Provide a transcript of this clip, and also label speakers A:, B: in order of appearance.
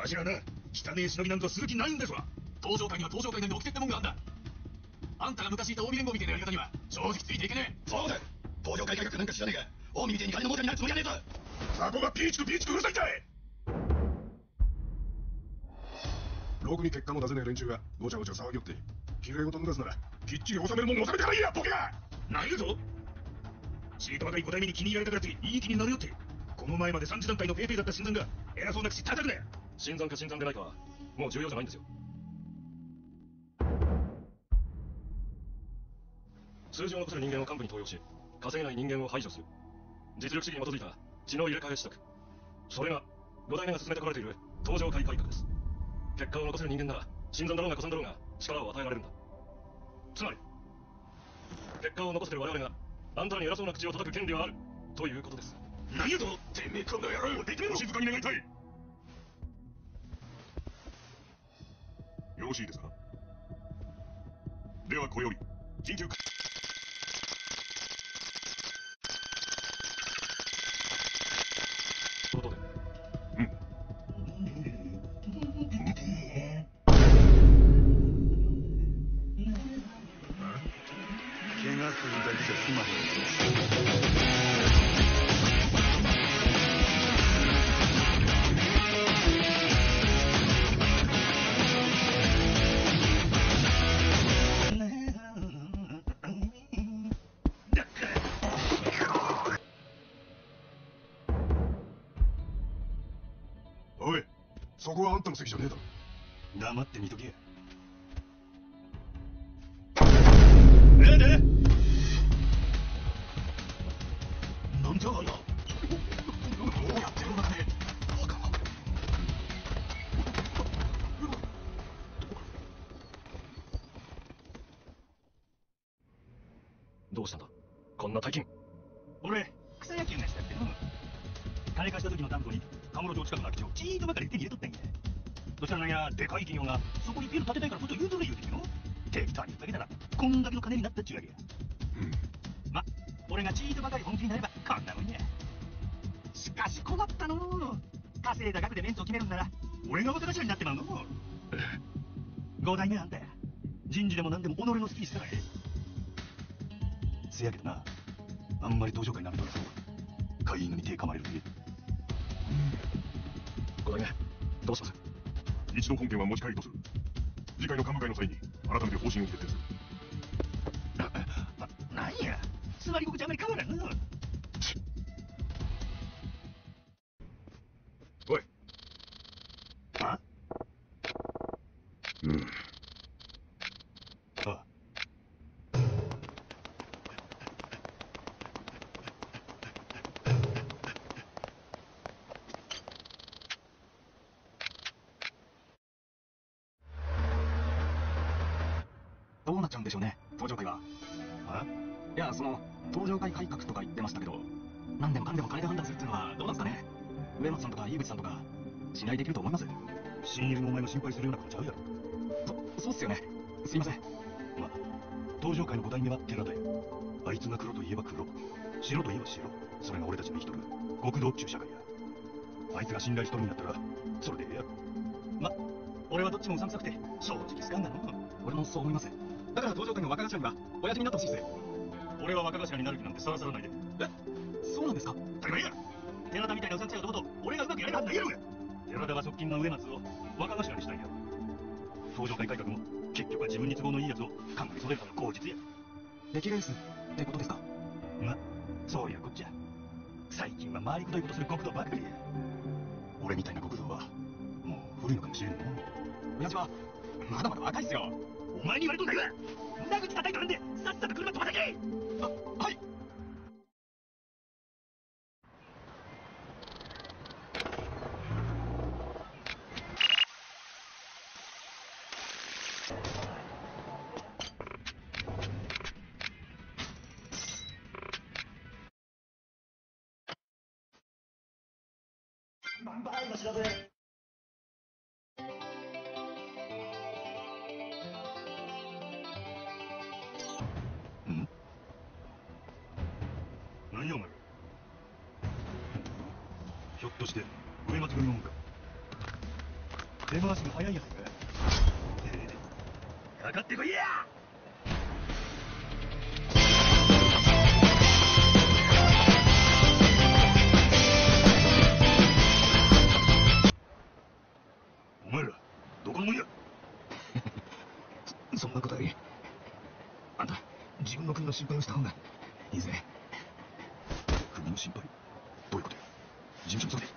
A: わしらな、汚ねえ忍びなんぞする気ないんですわ。
B: 登場会には登場会なりの掟ってもんがあんだ。あんたが昔いた近江連合みたいなやり方には正直ついていけねえ。
A: そうだ、登場会改革なんか知らねえが、近江みたいに金の亡者になるつもりはねえぞ。そこがピーチクピーチクうるさいんだい。ろくに結果も出せねえ連中がごちゃごちゃ騒ぎよって、きれい事抜かすならきっちり収めるもん収めてからいいや、ボケが。何言うぞ。ちいと若い5代目に気に入られたからっていい気になるよって。この前まで3次段階のペーペーだった新参が偉そうな口叩くなよ。
B: 新参か新参でないかはもう重要じゃないんですよ。数字を残せる人間を幹部に登用し、稼げない人間を排除する。実力主義に基づいた血の入れ替え施策。それが5代目が進めてこられている登場会改革です。結果を残せる人間なら新参だろうが古参だろうが力を与えられるんだ。つまり結果を残せてる我々があんたらに偉そうな口を叩く権利はあるということです。
A: 何言うぞ、てめえこの野郎。お静かに願いたい。よろしいですか。ではこれより緊急
B: ことで。
A: 怪我するだけじゃ済まへん。おい、そこはあんたの席じゃねえだろ。黙って見とけや。なんだなんじゃあや。どうやってるんだね。バカが。
B: どうしたんだこんな大金。
C: 俺、草野球がしたっての。金貸した時の担当に、カムロ町近くの空き地をちーっとばかり手に入れとったんや。そしたらなんや、でかい企業が、そこにビル建てたいからこと言うとる言うてみろ。適当にふざけたら、こんだけの金になったっちゅうわけや。ま、俺がちーっとばかり本気になれば、こんなもんや。しかし困ったのう。稼いだ額でメンツを決めるんなら、俺が若頭になってまうのう。5代目あんたや。人事でも何でも己の好きにしたらええ。せやけどな、あんまり登場会なめとると飼い犬に手噛まれるで。
B: 5代目どうします。
A: 一度本件は持ち帰りとする。次回の幹部会の際に改めて方針を決定する。
C: なんや、座り心地あまり変わらんな。
A: おい。
C: ああ。どうなっちゃうんでしょうね、登場会は。いや、登場会改革とか言ってましたけど、何でもかんでも金で判断するっていうのはどうなんですかね。上松さんとか井口さんとか、信頼できると思います。親友のお前も心配するようなことちゃうやろ。そうっすよね。すいません。まあ、登場会の5代目は寺田や。あいつが黒といえば黒、白といえば白。それが俺たちの生きとる極道っちゅう社会や。あいつが信頼しとるんやったら、それでええやろ。ま、俺はどっちもうさんくさくて、正直好かんがの。俺もそう思います。だから登場会の若頭には、親父になってほしいっす。俺は若頭になる気なんてさらさらないで。そうなんですか。当たり前や。寺田みたいなうさんくさい男と俺がうまくやれるはずないやろうが。寺田は側近の上松を若頭にしたいんや。登場会改革も結局は自分に都合のいいやつを考えそれるのが口実や。できるんすってことですか。ま、そういうこっちゃ。最近は回りくどいことする極道ばかりや。俺みたいな極道はもう古いのかもしれんの。親父はまだまだ若いっすよ。お前に言われとんだよ。胸口叩いとるんでさっさと車飛ばせけ。はい。バンの調べ。何やお前。ひょっとして上松組のもんか。 出回しが早いやつ
A: かかってこいや。お前らどこのもんや。
C: そんなことよりあんた自分の国の心配をした方がいいぜ。
A: 国の心配。どういうことや。事務所に急げ。